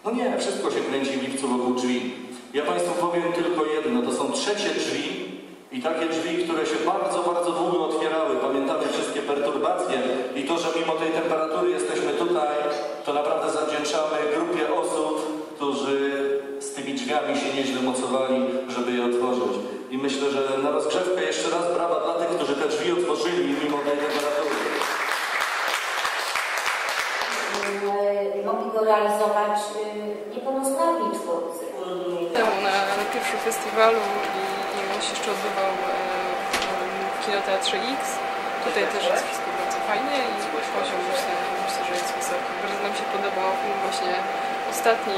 No nie, wszystko się kręci w lipcu wokół drzwi. Ja Państwu powiem tylko jedno, to są trzecie drzwi i takie drzwi, które się bardzo, bardzo długo otwierały. Pamiętamy wszystkie perturbacje i to, że mimo tej temperatury jesteśmy tutaj, to naprawdę zawdzięczamy grupie osób, którzy z tymi drzwiami się nieźle mocowali, żeby je otworzyć. I myślę, że na rozgrzewkę jeszcze raz brawa dla tych, którzy te drzwi otworzyli mimo tej temperatury. Mogli go realizować niepełnosprawni twórcy. Na pierwszym festiwalu i on się jeszcze odbywał w Kinoteatrze X. Tutaj też jest wszystko bardzo fajnie i poziom myślę, że jest wysoki. Bardzo nam się podobał film właśnie ostatni.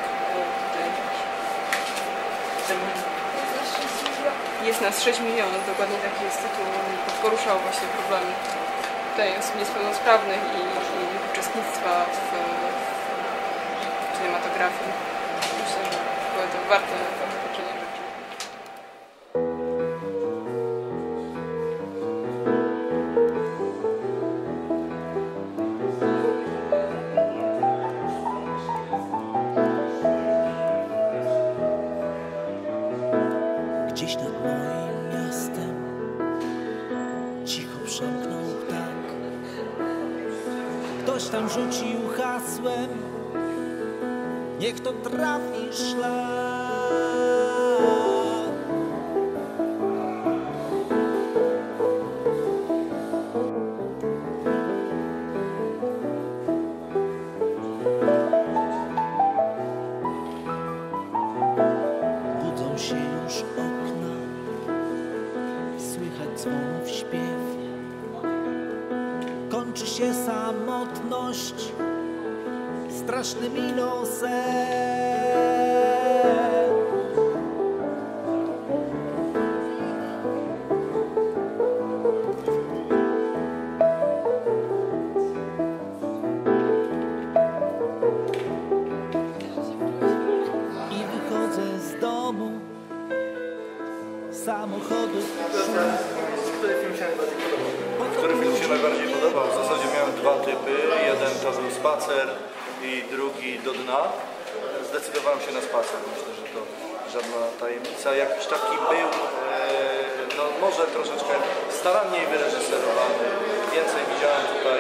Jest nas 6 milionów, dokładnie taki jest tytuł. Poruszał właśnie problemy tutaj osób niepełnosprawnych i uczestnictwa w kinematografii. Myślę, że było to warte zobaczenia rzeczy. Gdzieś nad moim miastem cicho przemknął ptak. Ktoś tam rzucił hasłem: niech to trafi szlak. Budzą się już okna, słychać dzwonów śpiew. Kończy się samotność strasznym losem. I wychodzę z domu, samochodu. Który film się najbardziej podobał? W zasadzie miałem dwa typy. Jeden to był spacer i drugi do dna. Zdecydowałem się na spacer. Myślę, że to żadna tajemnica. Jakiś taki był, no może troszeczkę staranniej wyreżyserowany. Więcej widziałem tutaj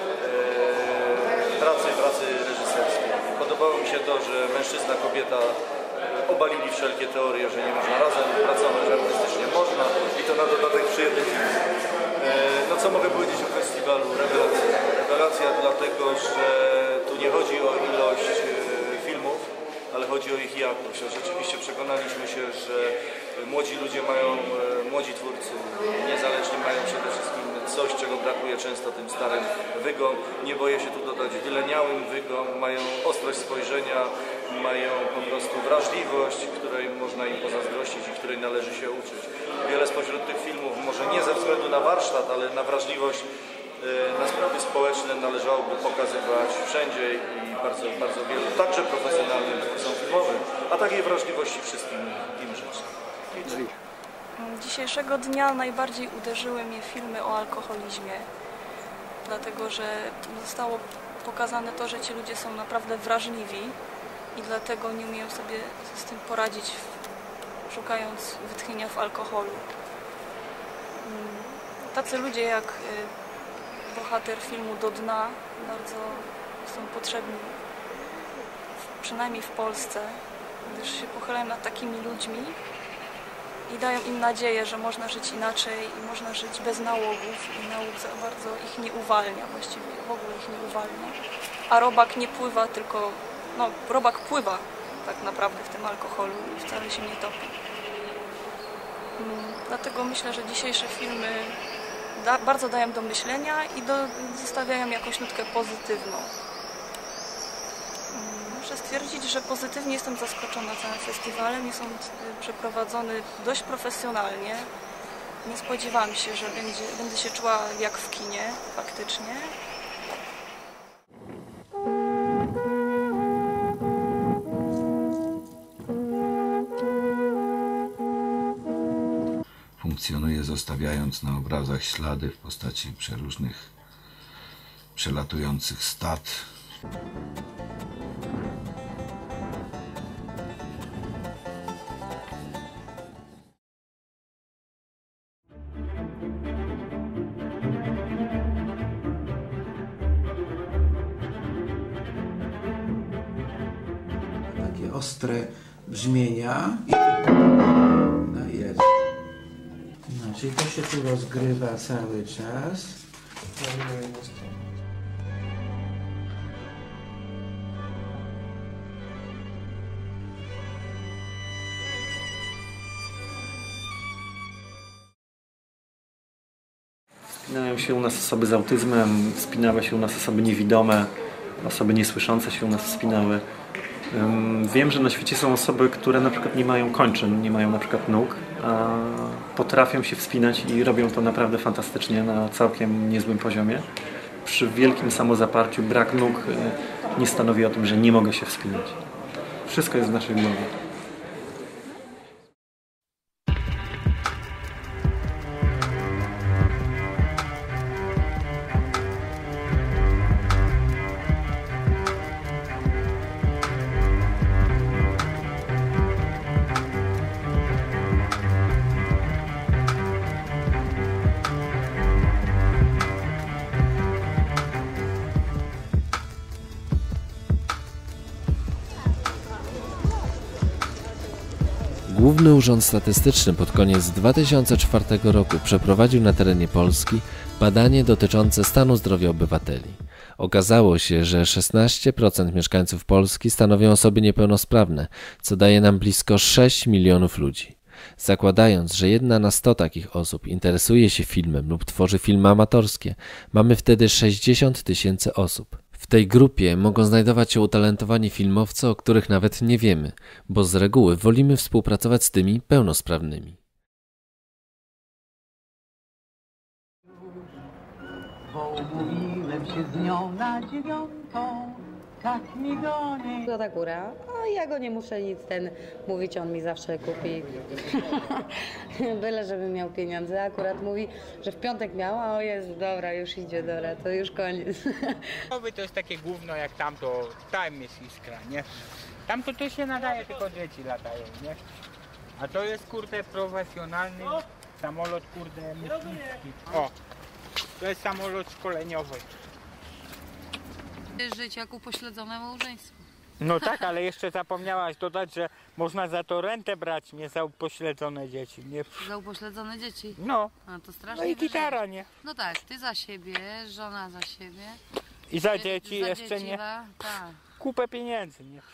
pracy reżyserskiej. Podobało mi się to, że mężczyzna, kobieta obalili wszelkie teorie, że nie można razem pracować, że artystycznie można i to na dodatek przy jednym filmie. No co mogę powiedzieć o festiwalu? Rewelacja. Rewelacja dlatego, że tu nie chodzi o ilość filmów, ale chodzi o ich jakość. Rzeczywiście przekonaliśmy się, że młodzi ludzie mają, młodzi twórcy niezależnie mają przede wszystkim coś, czego brakuje często tym starym wygom. Nie boję się tu dodać wyleniałym wygom, mają ostrość spojrzenia, mają po prostu wrażliwość, której można im pozazdrościć i której należy się uczyć. Wiele spośród tych filmów, może nie ze względu na warsztat, ale na wrażliwość na sprawy społeczne należałoby pokazywać wszędzie i bardzo, bardzo wielu, także profesjonalnym twórcom filmowym, a takiej wrażliwości wszystkim im życzę. Dzisiejszego dnia najbardziej uderzyły mnie filmy o alkoholizmie, dlatego że zostało pokazane to, że ci ludzie są naprawdę wrażliwi i dlatego nie umieją sobie z tym poradzić, szukając wytchnienia w alkoholu. Tacy ludzie jak bohater filmu Do dna bardzo są potrzebni, przynajmniej w Polsce, gdyż się pochylają nad takimi ludźmi i dają im nadzieję, że można żyć inaczej i można żyć bez nałogów i nałóg za bardzo ich nie uwalnia, właściwie w ogóle ich nie uwalnia. A robak nie pływa, tylko, no robak pływa tak naprawdę w tym alkoholu i wcale się nie topi. Dlatego myślę, że dzisiejsze filmy bardzo dają do myślenia i zostawiają jakąś nutkę pozytywną. Muszę stwierdzić, że pozytywnie jestem zaskoczona całym festiwalem. Jest on przeprowadzony dość profesjonalnie. Nie spodziewałam się, że będę się czuła jak w kinie faktycznie. Funkcjonuje, zostawiając na obrazach ślady w postaci przeróżnych przelatujących stad. ostre brzmienia. No jest. No, czyli to się tu rozgrywa cały czas. Spinają się u nas osoby z autyzmem, spinały się u nas osoby niewidome, osoby niesłyszące się u nas spinały. Wiem, że na świecie są osoby, które na przykład nie mają kończyn, nie mają na przykład nóg, a potrafią się wspinać i robią to naprawdę fantastycznie na całkiem niezłym poziomie. Przy wielkim samozaparciu brak nóg nie stanowi o tym, że nie mogę się wspinać. Wszystko jest w naszej głowie. Główny Urząd Statystyczny pod koniec 2004 roku przeprowadził na terenie Polski badanie dotyczące stanu zdrowia obywateli. Okazało się, że 16% mieszkańców Polski stanowią osoby niepełnosprawne, co daje nam blisko 6 milionów ludzi. Zakładając, że 1 na 100 takich osób interesuje się filmem lub tworzy filmy amatorskie, mamy wtedy 60 000 osób. W tej grupie mogą znajdować się utalentowani filmowcy, o których nawet nie wiemy, bo z reguły wolimy współpracować z tymi pełnosprawnymi. Umówiłem się z nią na 9, tak mi goni. To ta góra, a ja go nie muszę nic mówić, on mi zawsze kupi. Byle, żeby miał pieniądze. Akurat mówi, że w piątek miała, o jest, dobra, już idzie, dobra, to już koniec. To jest takie gówno jak tamto, tam jest iskra, nie? Tamto to się nadaje, tylko dzieci latają, nie? A to jest, kurde, profesjonalny samolot, kurde, myśliwski. O, to jest samolot szkoleniowy. Żyć jak upośledzone małżeństwo. No tak, ale jeszcze zapomniałaś dodać, że można za to rentę brać, nie za upośledzone dzieci, nie? Za upośledzone dzieci? No. A to strasznie. No i gitara, nie? No tak, ty za siebie, żona za siebie. I za dzieci za jeszcze dzieci, nie. Tak. Kupę pieniędzy, nie?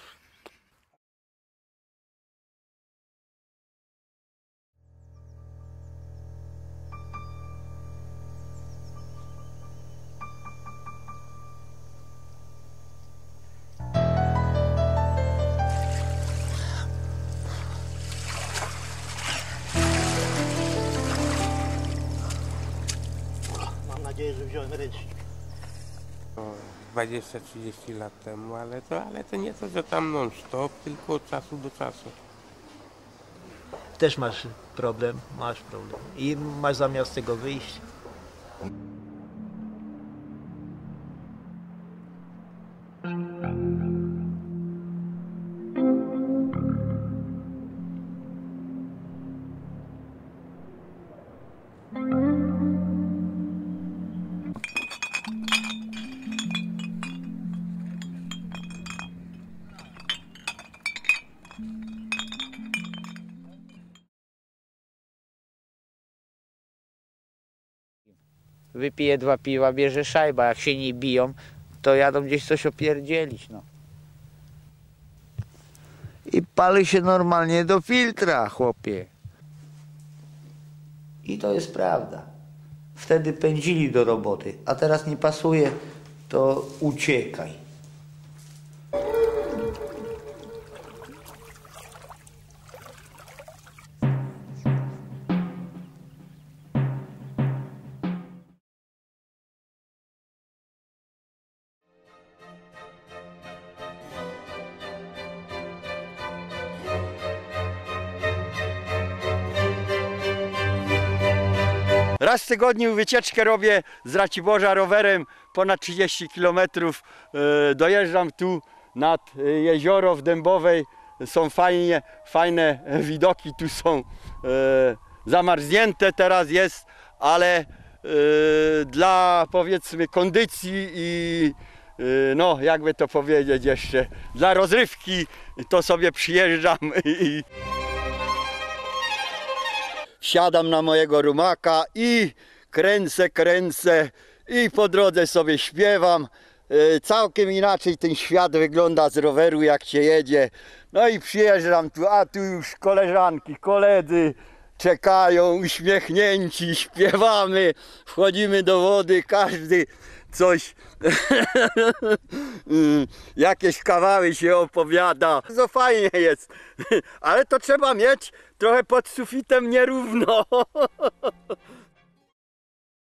Mam nadzieję, że wziąłem ręcznik. 20-30 lat temu, ale to nie to, że tam non-stop, tylko od czasu do czasu. Też masz problem i masz zamiar z tego wyjść. Wypije 2 piwa, bierze szajba, jak się nie biją, to jadą gdzieś coś opierdzielić, no. I pali się normalnie do filtra, chłopie. I to jest prawda. Wtedy pędzili do roboty, a teraz nie pasuje, to uciekaj. Raz w tygodniu wycieczkę robię z Raciborza rowerem, ponad 30 km. Dojeżdżam tu nad jezioro w Dębowej. Są fajne widoki, tu są zamarznięte teraz jest, ale dla powiedzmy kondycji i no jakby to powiedzieć jeszcze, dla rozrywki to sobie przyjeżdżam i wsiadam na mojego rumaka i kręcę i po drodze sobie śpiewam. Całkiem inaczej ten świat wygląda z roweru, jak się jedzie. No i przyjeżdżam tu, a tu już koleżanki, koledzy czekają, uśmiechnięci, śpiewamy, wchodzimy do wody, każdy coś, jakieś kawały się opowiada. To fajnie jest, ale to trzeba mieć trochę pod sufitem nierówno.